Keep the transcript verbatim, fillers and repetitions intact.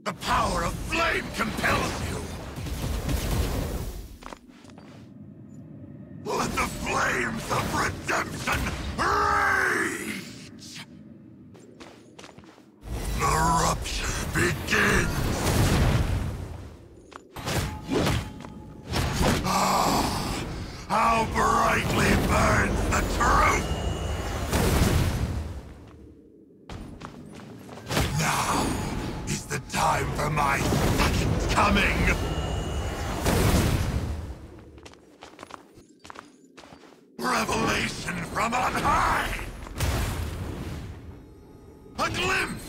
The power of flame compels you! Let the flames of redemption rage! The rupture begins! Ah, how brightly burns the truth! Now is the time for my second coming! Revelation from on high! A glimpse